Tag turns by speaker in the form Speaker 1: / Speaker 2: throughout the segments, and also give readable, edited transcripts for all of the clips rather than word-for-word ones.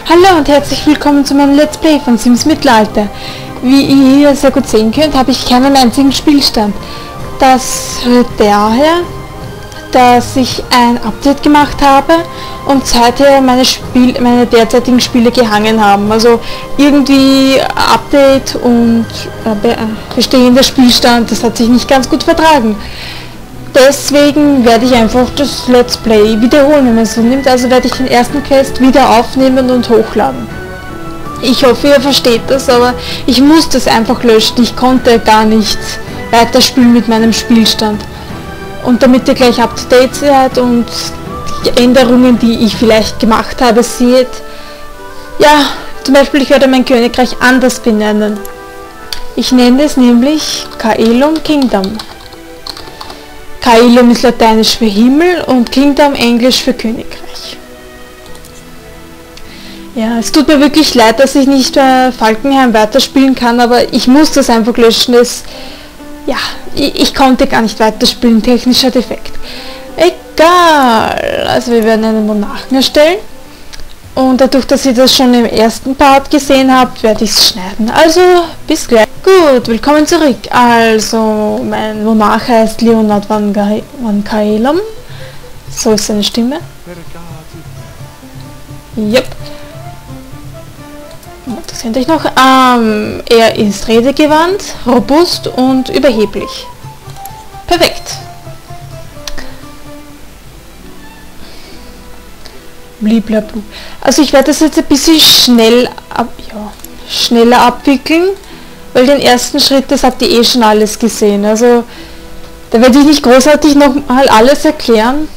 Speaker 1: Hallo und herzlich willkommen zu meinem Let's Play von Sims Mittelalter. Wie ihr hier sehr gut sehen könnt, habe ich keinen einzigen Spielstand. Das rührt daher, dass ich ein Update gemacht habe und seither meine derzeitigen Spiele gehangen haben. Also irgendwie Update und bestehender Spielstand, das hat sich nicht ganz gut vertragen. Deswegen werde ich einfach das Let's Play wiederholen, wenn man es so nimmt. Also werde ich den ersten Quest wieder aufnehmen und hochladen. Ich hoffe, ihr versteht das, aber ich muss das einfach löschen. Ich konnte gar nicht weiterspielen mit meinem Spielstand. Und damit ihr gleich up to date seid und die Änderungen, die ich vielleicht gemacht habe, seht. Ja, zum Beispiel, ich werde mein Königreich anders benennen. Ich nenne es nämlich Caelum Kingdom. Caelum ist lateinisch für Himmel und Kingdom englisch für Königreich. Ja, es tut mir wirklich leid, dass ich nicht Falkenheim weiterspielen kann, aber ich muss das einfach löschen. Ich konnte gar nicht weiterspielen, technischer Defekt. Egal, also wir werden einen Monarchen erstellen. Und dadurch, dass ihr das schon im ersten Part gesehen habt, werde ich es schneiden. Also, bis gleich. Gut, willkommen zurück. Also, mein Monarch heißt Leonard van Caelum. So ist seine Stimme. Yep. Das kennt euch noch. Er ist redegewandt, robust und überheblich. Perfekt. Bliblablu. Also ich werde das jetzt ein bisschen schneller abwickeln, weil den ersten Schritt, das habt ihr eh schon alles gesehen. Also da werde ich nicht großartig nochmal alles erklären.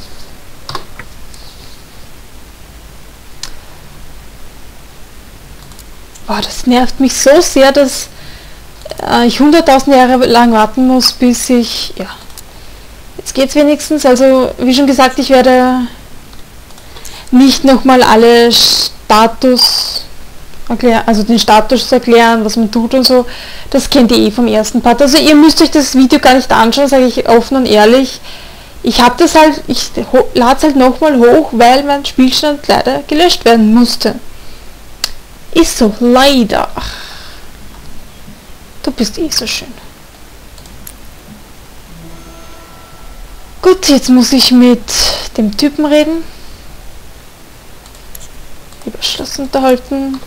Speaker 1: Boah, das nervt mich so sehr, dass ich 100.000 Jahre lang warten muss, bis ich... Ja, jetzt geht's wenigstens. Also wie schon gesagt, ich werde nicht nochmal alle Status erklären, also den Status erklären, was man tut und so. Das kennt ihr eh vom ersten Part. Also ihr müsst euch das Video gar nicht anschauen, sage ich offen und ehrlich. Ich habe das halt, ich lade es halt nochmal hoch, weil mein Spielstand leider gelöscht werden musste. Ist so, leider. Du bist eh so schön. Gut, jetzt muss ich mit dem Typen reden. Über Schloss unterhalten.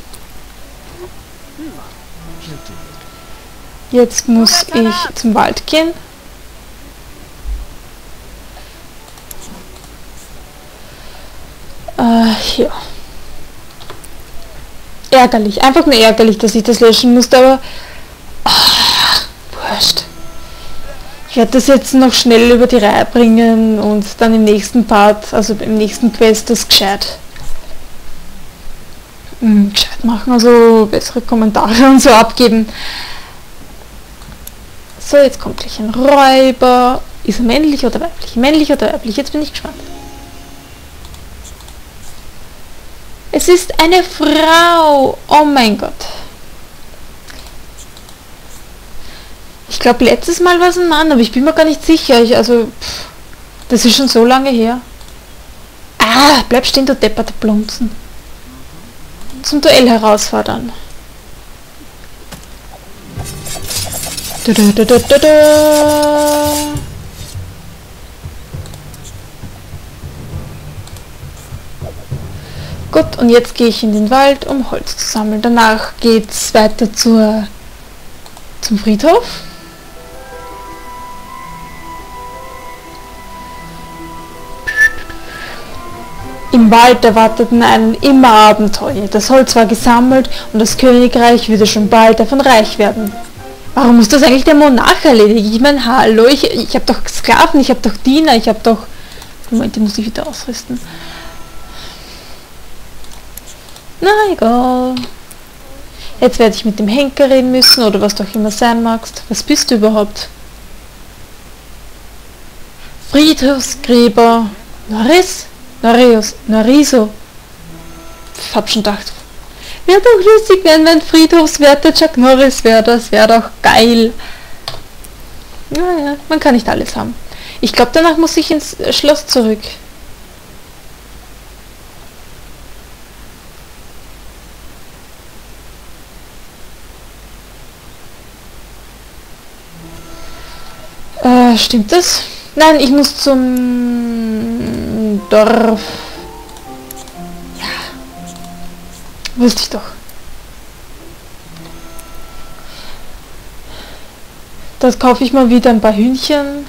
Speaker 1: Jetzt muss ich zum Wald gehen. Ja. Ärgerlich, einfach nur ärgerlich, dass ich das löschen musste, aber wurscht. Ich werde das jetzt noch schnell über die Reihe bringen und dann im nächsten Part, also im nächsten Quest, das gescheit machen, also bessere Kommentare und so abgeben. So, jetzt kommt gleich ein Räuber. Ist er männlich oder weiblich? Männlich oder weiblich? Jetzt bin ich gespannt. Es ist eine Frau. Oh mein Gott. Ich glaube, letztes Mal war es ein Mann, aber ich bin mir gar nicht sicher. Das ist schon so lange her. Bleib stehen, du depperte Blunzen. Zum Duell herausfordern. Gut, und jetzt gehe ich in den Wald, um Holz zu sammeln. Danach geht es weiter zum Friedhof. Im Wald erwarteten einen immer Abenteuer. Das Holz war gesammelt und das Königreich würde schon bald davon reich werden. Warum muss das eigentlich der Monarch erledigen? Ich meine, hallo, ich habe doch Sklaven, ich habe doch Diener, ich habe doch... Moment, die muss ich wieder ausrüsten. Na, egal. Jetzt werde ich mit dem Henker reden müssen, oder was doch immer sein magst. Was bist du überhaupt? Friedhofsgräber. Noriso. Ich hab schon gedacht, wäre doch lustig, wenn mein Friedhofswärter Chuck Norris wäre. Das wäre doch geil. Naja, man kann nicht alles haben. Ich glaube, danach muss ich ins Schloss zurück. Stimmt das? Nein, ich muss zum Dorf. Ja. Wusste ich doch. Dort kaufe ich mal wieder ein paar Hühnchen.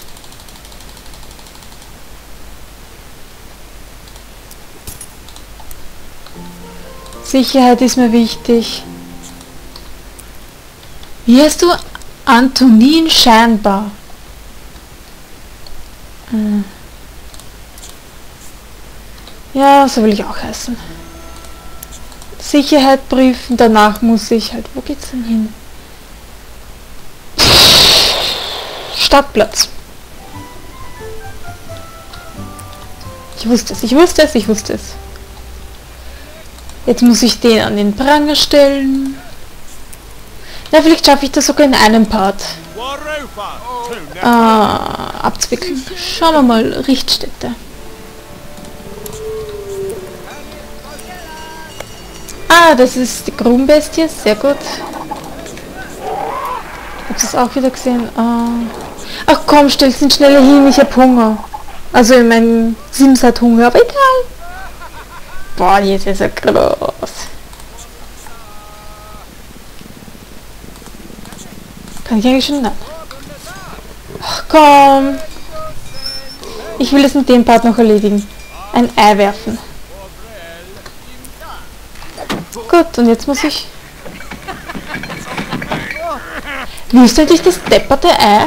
Speaker 1: Sicherheit ist mir wichtig. Wie heißt du? Antonin scheinbar. Ja, so will ich auch heißen. Sicherheit prüfen, danach muss ich halt... Wo geht's denn hin? Stadtplatz. Ich wusste es, ich wusste es, ich wusste es. Jetzt muss ich den an den Pranger stellen. Na, vielleicht schaffe ich das sogar in einem Part. Abzwickeln. Schauen wir mal, Richtstätte. Ah, das ist die Grubenbestie, sehr gut. Habt ihr das auch wieder gesehen? Ach komm, stell's ihn schneller hin, ich hab Hunger. Also mein Sims hat Hunger, aber egal. Boah, jetzt ist er groß. Kann ich eigentlich schon... Nein. Ach komm. Ich will es mit dem Part noch erledigen. Ein Ei werfen. Gut, und jetzt muss ich... Willst du endlich das depperte Ei?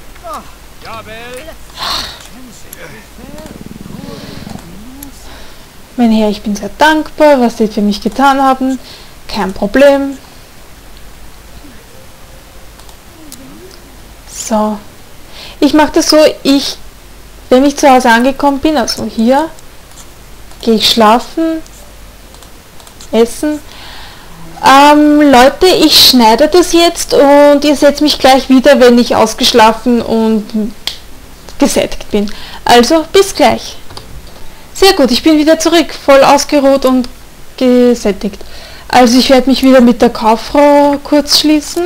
Speaker 1: Mein Herr, ich bin sehr dankbar, was Sie für mich getan haben. Kein Problem. So. Ich mache das so, wenn ich zu Hause angekommen bin, also hier, gehe ich schlafen, essen. Leute, ich schneide das jetzt und ihr seht mich gleich wieder, wenn ich ausgeschlafen und gesättigt bin. Also, bis gleich. Sehr gut, ich bin wieder zurück, voll ausgeruht und gesättigt. Also ich werde mich wieder mit der Kauffrau kurz schließen.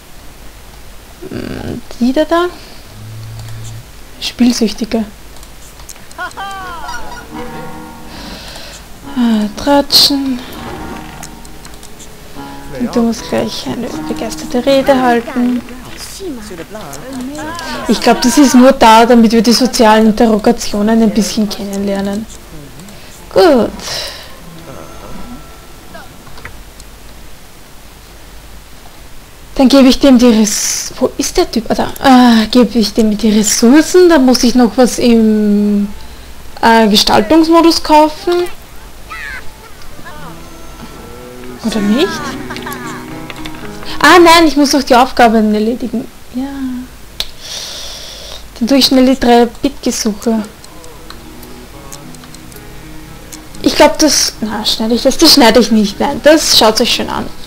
Speaker 1: Wieder da. Spielsüchtige. Tratschen. Und du musst gleich eine begeisterte Rede halten. Ich glaube, das ist nur da, damit wir die sozialen Interrogationen ein bisschen kennenlernen. Gut. Dann gebe ich dem die Wo ist der Typ? Gebe ich dem die Ressourcen. Da muss ich noch was im Gestaltungsmodus kaufen. Oder nicht? Ah nein, ich muss noch die Aufgaben erledigen. Ja. Dann tue ich schnell die 3 Bitgesuche. Ich glaube, das... Na, schneide ich das? Das schneide ich nicht. Nein, das schaut euch schön an.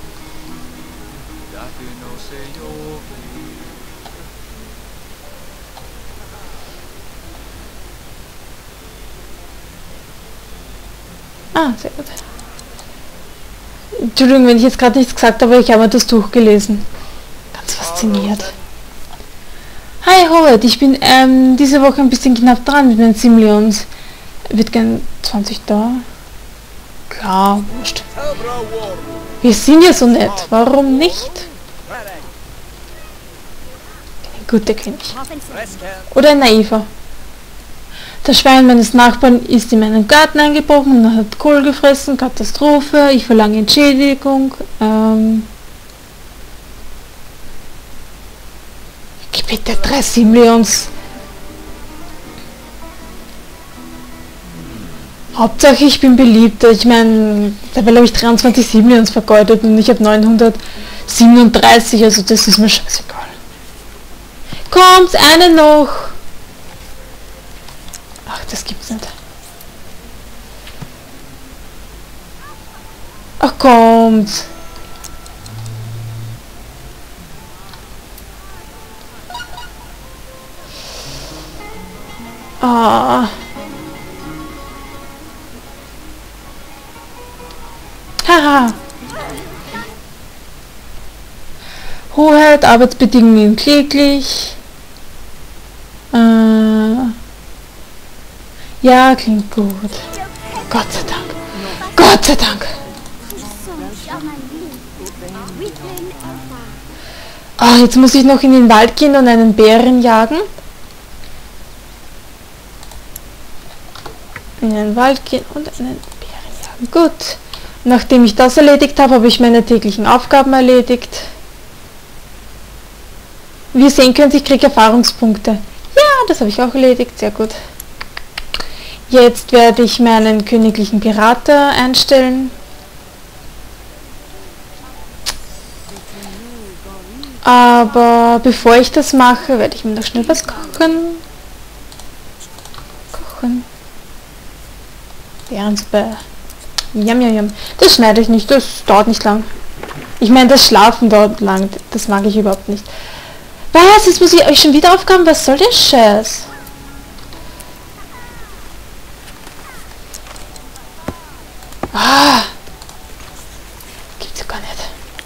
Speaker 1: Ah, sehr gut. Entschuldigung, wenn ich jetzt gerade nichts gesagt habe, aber ich habe mir das durchgelesen. Ganz fasziniert. Hi Howard, ich bin diese Woche ein bisschen knapp dran mit den Simleons. Wird gern 20 da. Klar, wurscht. Wir sind ja so nett, warum nicht? Ein guter König. Oder ein naiver. Das Schwein meines Nachbarn ist in meinen Garten eingebrochen und hat Kohl gefressen. Katastrophe. Ich verlange Entschädigung. Gib bitte 3 Simleons. Hauptsache ich bin beliebt. Ich meine, dabei habe ich 23 Simleons vergeudet und ich habe 937, also das ist mir scheißegal. Kommt, eine noch! Ach, das gibt's nicht. Ach, kommt! Ah. Haha. Hoheit, Arbeitsbedingungen kläglich. Ja, klingt gut. Gott sei Dank. Gott sei Dank. Ah, jetzt muss ich noch in den Wald gehen und einen Bären jagen. In den Wald gehen und einen Bären jagen. Gut. Nachdem ich das erledigt habe, habe ich meine täglichen Aufgaben erledigt. Wie ihr sehen könnt, ich kriege Erfahrungspunkte. Ja, das habe ich auch erledigt. Sehr gut. Jetzt werde ich meinen königlichen Pirater einstellen. Aber bevor ich das mache, werde ich mir noch schnell was kochen. Bärensuppe. Yum, yum, yum. Das schneide ich nicht, das dauert nicht lang. Ich meine, das Schlafen dauert lang, das mag ich überhaupt nicht. Was? Jetzt muss ich euch schon wieder Aufgaben? Was soll der Scheiß? Ah! Gibt's ja gar nicht.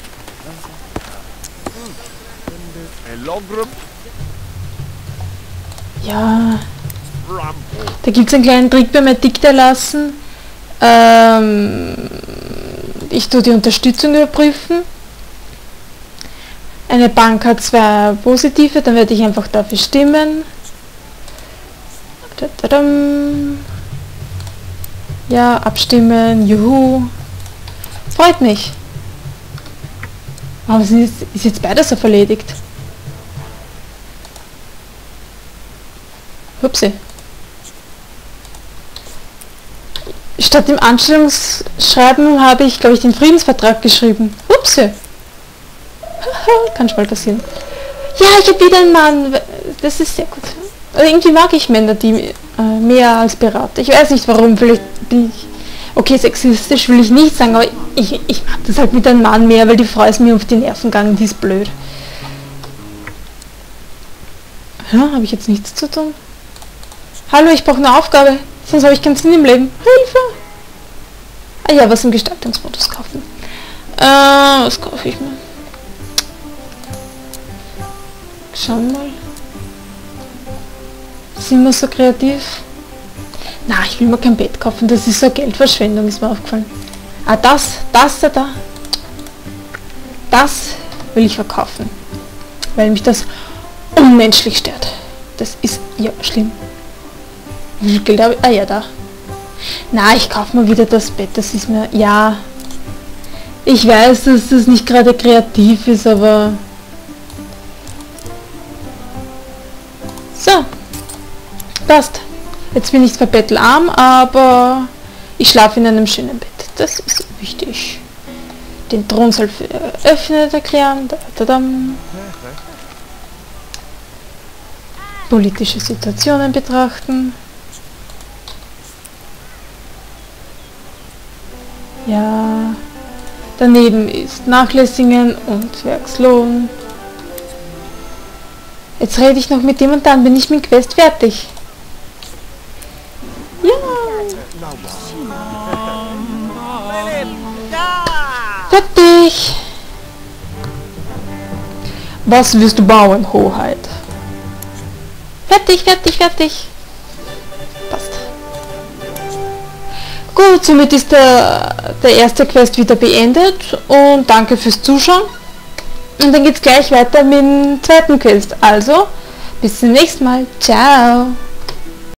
Speaker 1: Ja. Da gibt es einen kleinen Trick beim Edikte lassen. Ich tue die Unterstützung überprüfen. Eine Bank hat 2 positive, dann werde ich einfach dafür stimmen. Ja, abstimmen, juhu. Freut mich. Aber ist jetzt beides auf erledigt. Hupsi. Statt dem Anstellungsschreiben habe ich, glaube ich, den Friedensvertrag geschrieben. Hupsi. Kann schon mal passieren. Ja, ich habe wieder einen Mann. Das ist sehr gut. Also irgendwie mag ich Männer, die mehr als Berater. Ich weiß nicht warum, vielleicht bin ich... Okay, sexistisch will ich nicht sagen, aber ich mag das halt mit einem Mann mehr, weil die Frau ist mir auf die Nerven gegangen, die ist blöd. Ja, habe ich jetzt nichts zu tun? Hallo, ich brauche eine Aufgabe, sonst habe ich keinen Sinn im Leben. Hilfe! Ah ja, was im Gestaltungsmodus kaufen. Was kaufe ich mir? Schauen wir mal. Sind wir so kreativ? Na, ich will mir kein Bett kaufen, das ist so Geldverschwendung, ist mir aufgefallen. Ah, das da. Das will ich verkaufen. Weil mich das unmenschlich stört. Das ist ja schlimm. Wie viel Geld habe ich? Ah ja, da. Na, ich kaufe mir wieder das Bett, das ist mir... Ja. Ich weiß, dass das nicht gerade kreativ ist, aber... So. Passt. Jetzt bin ich zwar bettelarm, aber ich schlafe in einem schönen Bett. Das ist wichtig. Den Thron soll für eröffnet erklären. Politische Situationen betrachten. Ja. Daneben ist Nachlässigen und Werkslohn. Jetzt rede ich noch mit dem und dann bin ich mit Quest fertig. Ja. Fertig. Was wirst du bauen, Hoheit? Fertig. Passt. Gut, somit ist der erste Quest wieder beendet und danke fürs Zuschauen. Und dann geht es gleich weiter mit dem zweiten Quest. Also, bis zum nächsten Mal. Ciao.